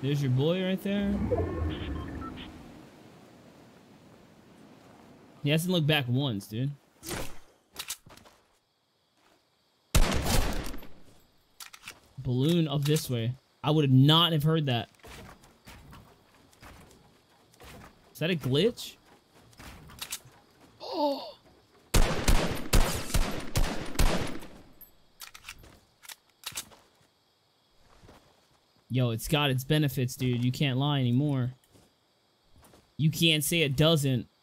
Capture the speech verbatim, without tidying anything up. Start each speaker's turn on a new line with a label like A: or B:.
A: There's your boy right there. He hasn't looked back once, dude. Balloon up this way. I would have not have heard that. Is that a glitch? Oh. Yo, it's got its benefits, dude. You can't lie anymore. You can't say it doesn't.